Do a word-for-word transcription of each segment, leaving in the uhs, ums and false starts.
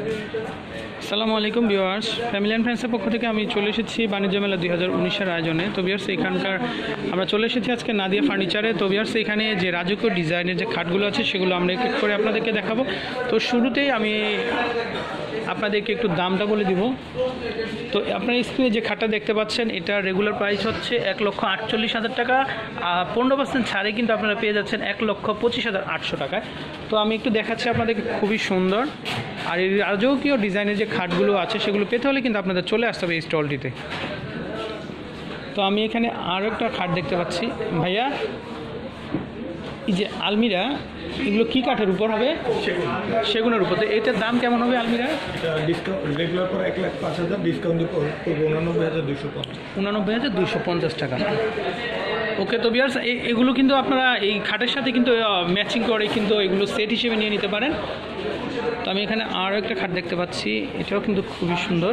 আসসালামু আলাইকুম viewers, family and ফ্রেন্ডসের পক্ষ থেকে আমি চলে এসেছি বাণিজ্য মেলা দুই হাজার উনিশের আয়োজনে। তো ভিউয়ার্স, এখানকার আমরা চলে এসেছি আজকে নাদিয়া ফার্নিচারে। তো ভিউয়ার্স, এখানে যে রাজকীয় ডিজাইনের যে খাটগুলো আছে সেগুলো আমরা এক এক করে আপনাদেরকে দেখাবো। তো শুরুতেই আমি আপনাদেরকে একটু দামটা বলে দিব। তো আপনার স্ক্রিনে যে খাটটা দেখতে পাচ্ছেন, এটা রেগুলার প্রাইস হচ্ছে এক লক্ষ আটচল্লিশ হাজার টাকা। আর পনেরো পার্সেন্ট ছাড়ে কিন্তু আপনারা পেয়ে যাচ্ছেন এক লক্ষ পঁচিশ হাজার আটশো টাকায়। তো আমি একটু দেখাচ্ছি আপনাদেরকে, খুবই সুন্দর। আর এই রাজকীয় ডিজাইনের যে খাটগুলো আছে সেগুলো পেতে হলে কিন্তু আপনাদের চলে আসতে হবে এই স্টলটিতে। তো আমি এখানে আরও একটা খাট দেখতে পাচ্ছি ভাইয়া, এই যে আলমিরা, এগুলো কি কাঠের উপর হবে? সেগুনের উপর। তো এটার দাম কেমন হবে আলমিরা? ডিসকাউন্ট রেগুলার পর এক লাখ পাঁচ হাজার, ডিসকাউন্ট উনানব্বই হাজার দুইশো পঞ্চাশ উনানব্বই হাজার দুইশো পঞ্চাশ টাকা। ওকে, তো ভিউয়ার্স, এগুলো কিন্তু আপনারা এই খাটের সাথে কিন্তু ম্যাচিং করে কিন্তু এগুলো সেট হিসেবে নিয়ে নিতে পারেন। তো আমি এখানে আরও একটা খাট দেখতে পাচ্ছি, এটাও কিন্তু খুবই সুন্দর।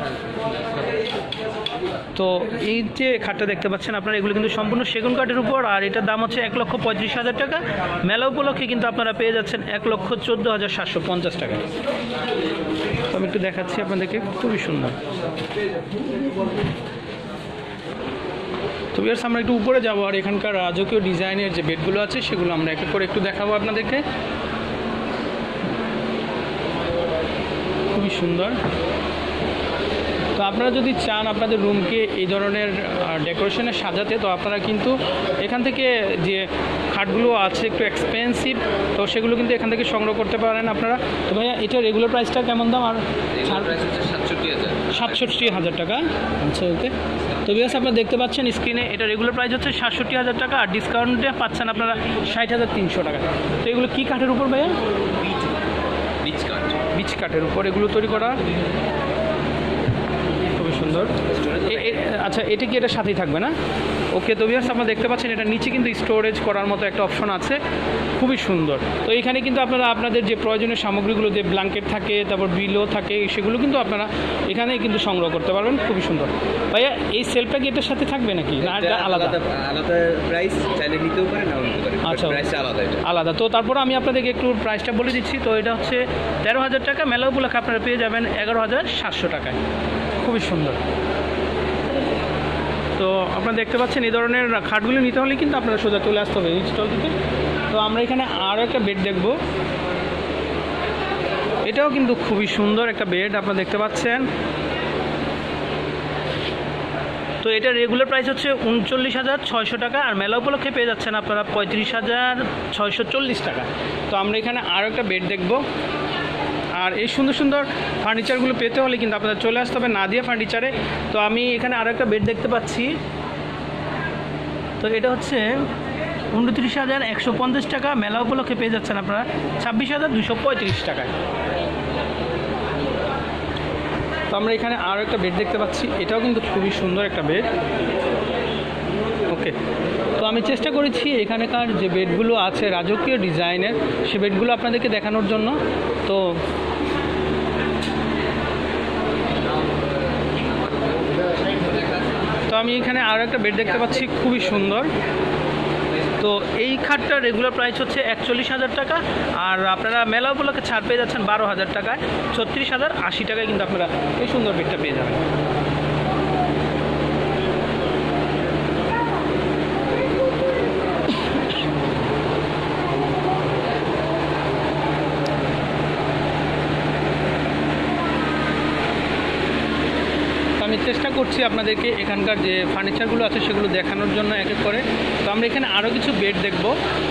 তো এই যে খাটটা দেখতে পাচ্ছেন আপনারা, এগুলো কিন্তু সম্পূর্ণ সেগুন কাঠের উপর, আর এটার দাম হচ্ছে এক লক্ষ পঁয়ত্রিশ হাজার টাকা। মেলা উপলক্ষে কিন্তু আপনারা পেয়ে যাচ্ছেন এক লক্ষ চোদ্দো হাজার সাতশো পঞ্চাশ টাকা। তো আমি একটু দেখাচ্ছি আপনাদেরকে, খুবই সুন্দর। তো ভিউয়ার্স, আমরা একটু উপরে যাবো, আর এখানকার রাজকীয় ডিজাইনের যে বেডগুলো আছে সেগুলো আমরা এক এক করে একটু দেখাবো আপনাদেরকে। খুবই সুন্দর। তো আপনারা যদি চান আপনাদের রুমকে এই ধরনের ডেকোরেশনে সাজাতে, তো আপনারা কিন্তু এখান থেকে যে খাটগুলো আছে একটু এক্সপেন্সিভ, তো সেগুলো কিন্তু এখান থেকে সংগ্রহ করতে পারেন আপনারা। তো ভাইয়া, এটা রেগুলার প্রাইসটা কেমন দাম? আর সাতষট্টি হাজার সাতষট্টি হাজার টাকা। আচ্ছা, ওকে। তো ভিউয়ার্স, আপনারা দেখতে পাচ্ছেন স্ক্রিনে, এটা রেগুলার প্রাইস হচ্ছে সাতষট্টি হাজার টাকা, আর ডিসকাউন্টে পাচ্ছেন আপনারা ষাট হাজার তিনশো টাকা। তো এগুলো কী কাঠের উপর ভাইয়া? বিচ কাঠ বিচ কাঠের উপর এগুলো তৈরি করা, খুবই সুন্দর। আচ্ছা, এটা কি এটার সাথেই থাকবে না? ওকে, তো ভিউয়ার্স, আপনারা দেখতে পাচ্ছেন এটা নিচে কিন্তু স্টোরেজ করার মতো একটা অপশন আছে, খুবই সুন্দর। তো এখানে কিন্তু আপনারা আপনাদের যে প্রয়োজনীয় সামগ্রীগুলো, যে ব্ল্যাঙ্কেট থাকে, তারপর বিলো থাকে, সেগুলো কিন্তু আপনারা এখানেই কিন্তু সংগ্রহ করতে পারবেন, খুবই সুন্দর। ভাইয়া, এই সেলফটা কি এটার সাথে থাকবে নাকি, না এটা আলাদা? আলাদা প্রাইস, চাইলে নিতেও পারেন নাও নিতে পারেন। আচ্ছা, প্রাইসটা আলাদা। আলাদা। তো তারপর আমি আপনাদেরকে একটু প্রাইসটা বলে দিচ্ছি। তো এটা হচ্ছে তেরো হাজার টাকা, মেলা উপলক্ষে আপনারা পেয়ে যাবেন এগারো হাজার সাতশো টাকায়, খুবই সুন্দর। তো আপনারা দেখতে পাচ্ছেন এই ধরনের খাটগুলো নিতে হলে কিন্তু আপনারা সোজা চলে আসতে হবে এই স্টল থেকে। তো আমরা এখানে আরও একটা বেড দেখব, এটাও কিন্তু খুবই সুন্দর একটা বেড আপনারা দেখতে পাচ্ছেন। তো এটা রেগুলার প্রাইস হচ্ছে উনচল্লিশ হাজার ছয়শো টাকা, আর মেলা উপলক্ষে পেয়ে যাচ্ছেন আপনারা পঁয়ত্রিশ হাজার ছয়শো চল্লিশ টাকা। তো আমরা এখানে আরও একটা বেড দেখব। আর এই সুন্দর সুন্দর ফার্নিচারগুলো পেতে হলে কিন্তু আপনাদের চলে আসতে হবে নাদিয়া ফার্নিচারে। তো আমি এখানে আরও একটা বেড দেখতে পাচ্ছি, তো এটা হচ্ছে উনত্রিশ হাজার একশো পঞ্চাশ টাকা, মেলা উপলক্ষে পেয়ে যাচ্ছেন আপনারা ছাব্বিশ হাজার দুশো পঁয়ত্রিশ টাকায়। তো আমরা এখানে আরও একটা বেড দেখতে পাচ্ছি, এটাও কিন্তু খুবই সুন্দর একটা বেড। ওকে, তো আমি চেষ্টা করেছি এখানকার যে বেডগুলো আছে রাজকীয় ডিজাইনের, সে বেডগুলো আপনাদেরকে দেখানোর জন্য। তো তো আমি এখানে আরও একটা বেড দেখতে পাচ্ছি, খুবই সুন্দর। তো এই খাটটা রেগুলার প্রাইস হচ্ছে একচল্লিশ হাজার টাকা, আর আপনারা মেলা উপলক্ষে ছাড় পেয়ে যাচ্ছেন বারো হাজার টাকায়, ছত্রিশ হাজার আশি টাকায় কিন্তু আপনারা এই সুন্দর বেডটা পেয়ে যাবেন। আমি চেষ্টা করছি আপনাদেরকে এখানকার যে ফার্নিচারগুলো আছে সেগুলো দেখানোর জন্য এক এক করে। তো আমরা এখানে আরও কিছু বেড দেখব।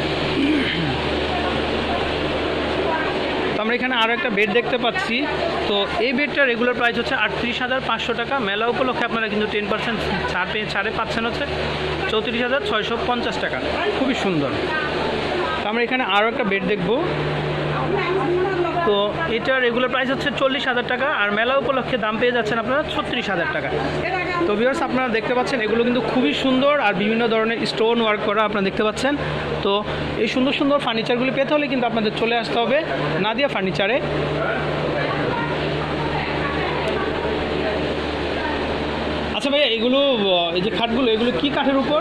তো আমরা এখানে আরও একটা বেড দেখতে পাচ্ছি। তো এই বেডটা রেগুলার প্রাইস হচ্ছে আটত্রিশ হাজার পাঁচশো টাকা, মেলা উপলক্ষে আপনারা কিন্তু টেন পার্সেন্ট ছাড় পেয়ে ছাড়ে পাচ্ছেন হচ্ছে চৌত্রিশ হাজার ছয়শো পঞ্চাশ টাকা, খুবই সুন্দর। তো আমরা এখানে আরও একটা বেড দেখব। তো এটা রেগুলার প্রাইস হচ্ছে চল্লিশ হাজার টাকা, আর মেলা উপলক্ষে দাম পেয়ে যাচ্ছেন আপনারা ছত্রিশ হাজার টাকা। তো ভিউয়ার্স, আপনারা দেখতে পাচ্ছেন এগুলো কিন্তু খুবই সুন্দর, আর বিভিন্ন ধরনের স্টোন ওয়ার্ক করা আপনারা দেখতে পাচ্ছেন। তো এই সুন্দর সুন্দর ফার্নিচারগুলি পেতে হলে কিন্তু আপনাদের চলে আসতে হবে নাদিয়া ফার্নিচারে। আচ্ছা ভাইয়া, এগুলো এই যে খাটগুলো, এগুলো কি কাঠের উপর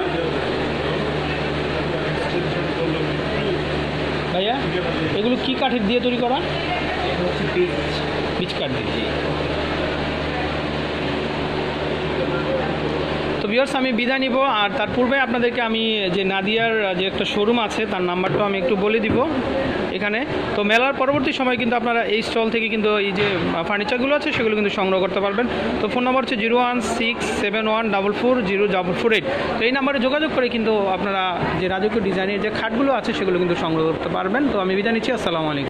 ভাইয়া? এগুলো কি কাঠের দিয়ে তৈরি করা? বিচ কাঠ দিয়ে। তো ভিউয়ার্স আমি বিদায় নিব, আর তার পূর্বে আপনাদেরকে আমি যে নাদিয়ার যে একটা শোরুম আছে তার নাম্বারটাও আমি একটু বলে দিব এখানে। তো মেলার পরবর্তী সময় কিন্তু আপনারা এই স্টল থেকে কিন্তু এই যে ফার্নিচারগুলো আছে সেগুলো কিন্তু সংগ্রহ করতে পারবেন। তো ফোন নাম্বার হচ্ছে zero one six seven one double four zero double four eight. তো এই নাম্বারে যোগাযোগ করে কিন্তু আপনারা যে রাজকীয় ডিজাইনের যে খাটগুলো আছে সেগুলো কিন্তু সংগ্রহ করতে পারবেন। তো আমি বিদায় নিচ্ছি, আসসালামু আলাইকুম।